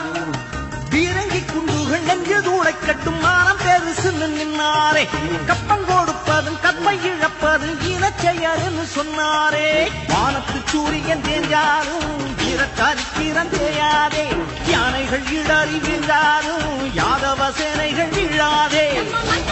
பீரங்கி குண்டுகள் நெஞ்சில் தூளை கட்டும் மானம் பெருசு நின்னாரே கப்பம் கொடுப்பதும் கற்பை இழப்பதும் இனச்செயல் சொன்னாரே வானத்து சூரியன் தேஞ்சாலும் வீரத்தாரிக்கிறம் தேயாதே யானைகள் இடறி வீழ்ந்தாலும் யாதவ சேனைகள் வீழாதே